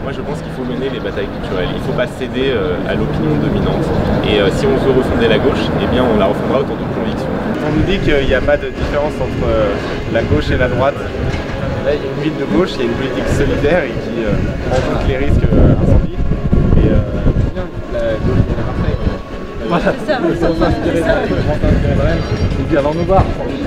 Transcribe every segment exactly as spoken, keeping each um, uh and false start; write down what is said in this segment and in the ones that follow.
Moi je pense qu'il faut mener les batailles culturelles, il ne faut pas céder euh, à l'opinion dominante. Et euh, si on veut refonder la gauche, eh bien on la refondera autour de convictions. On nous dit qu'il n'y a pas de différence entre euh, la gauche et la droite. Là il y a une ville de gauche, il y a une politique solidaire et qui euh, prend en compte les risques euh, incendies. Et euh, bien, la gauche vient à Marseille. Voilà, c'est ça, c'est ça, c'est ça. Et puis avant nous voir.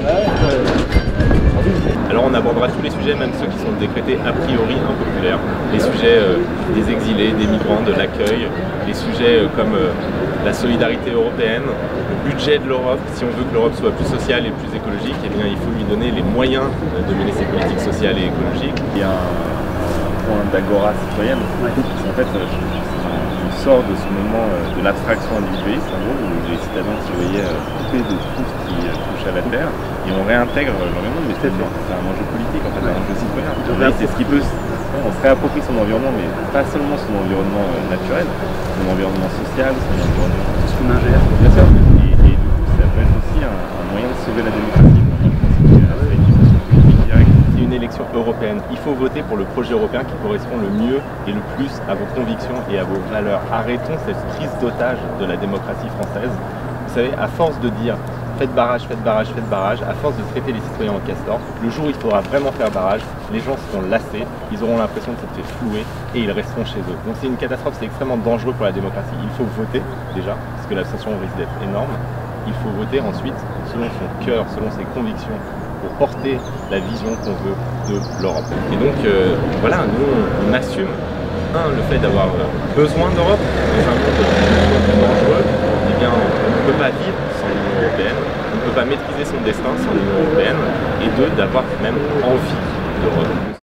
Alors on abordera tous les sujets, même ceux qui sont décrétés a priori impopulaires. Les sujets euh, des exilés, des migrants, de l'accueil, les sujets euh, comme euh, la solidarité européenne, le budget de l'Europe. Si on veut que l'Europe soit plus sociale et plus écologique, eh bien, il faut lui donner les moyens de mener ses politiques sociales et écologiques. Il y a un point d'agora citoyenne. En fait, je sors de ce moment de l'abstraction individualiste, en gros, où les citadins se voyaient coupés de tout ce qui touche à la terre, et on réintègre l'environnement, mais c'est un enjeu politique, en fait, un enjeu citoyen. C'est ce qui peut, on se réapproprie son environnement, mais pas seulement son environnement naturel, son environnement social, son environnement... Ce qu'on ingère. Bien sûr. Et, et du coup, ça peut être aussi un, un moyen de sauver la démocratie. C'est une élection européenne. Il faut voter pour le projet européen qui correspond le mieux et le plus à vos convictions et à vos valeurs. Arrêtons cette prise d'otage de la démocratie française. Vous savez, à force de dire faites barrage, faites barrage, faites barrage, à force de traiter les citoyens en castor, le jour où il faudra vraiment faire barrage, les gens seront lassés, ils auront l'impression de s'être fait flouer et ils resteront chez eux. Donc c'est une catastrophe, c'est extrêmement dangereux pour la démocratie. Il faut voter déjà, parce que l'abstention risque d'être énorme. Il faut voter ensuite selon son cœur, selon ses convictions, pour porter la vision qu'on veut de l'Europe. Et donc euh, voilà, nous on, on assume un, le fait d'avoir besoin d'Europe dans un monde dangereux. Eh bien on ne peut pas vivre sans l'Union européenne, on ne peut pas maîtriser son destin sans l'Union européenne, et deux, d'avoir même envie d'Europe.